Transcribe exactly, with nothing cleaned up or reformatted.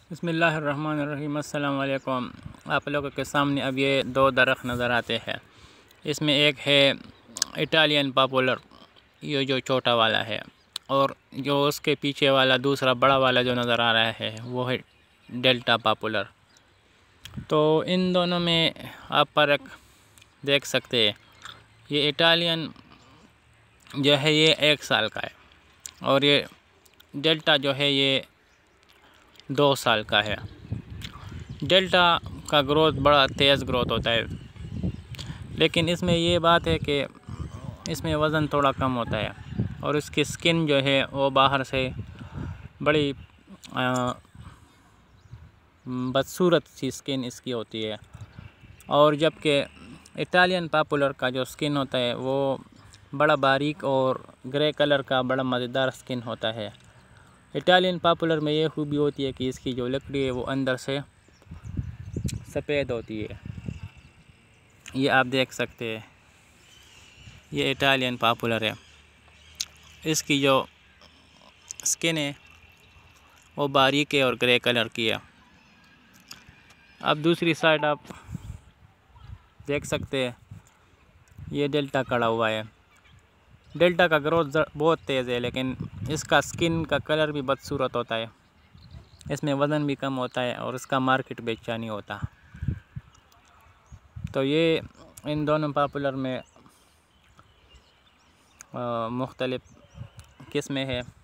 बिस्मिल्लाहिर्रहमानिर्रहीम। अस्सलाम वालेकुम। आप लोगों के सामने अब ये दो दरख्त नज़र आते हैं। इसमें एक है इटालियन पॉपुलर, ये जो छोटा वाला है, और जो उसके पीछे वाला दूसरा बड़ा वाला जो नज़र आ रहा है वो है डेल्टा पॉपुलर। तो इन दोनों में आप फ़र्क देख सकते हैं। ये इटालियन जो है ये एक साल का है और ये डेल्टा जो है ये दो साल का है। डेल्टा का ग्रोथ बड़ा तेज़ ग्रोथ होता है, लेकिन इसमें ये बात है कि इसमें वज़न थोड़ा कम होता है और इसकी स्किन जो है वो बाहर से बड़ी बदसूरत सी स्किन इसकी होती है, और जबकि इटालियन पॉपुलर का जो स्किन होता है वो बड़ा बारीक और ग्रे कलर का बड़ा मज़ेदार स्किन होता है। इटालियन पॉपुलर में ये खूबी होती है कि इसकी जो लकड़ी है वो अंदर से सफ़ेद होती है। ये आप देख सकते हैं, ये इटालियन पॉपुलर है। इसकी जो स्किन है वो बारीक है और ग्रे कलर की है। अब दूसरी साइड आप देख सकते हैं, ये डेल्टा खड़ा हुआ है। डेल्टा का ग्रोथ बहुत तेज़ है, लेकिन इसका स्किन का कलर भी बदसूरत होता है। इसमें वज़न भी कम होता है और इसका मार्केट भी अच्छा नहीं होता। तो ये इन दोनों पॉपुलर में मुख्तलिफ़ किस्में हैं।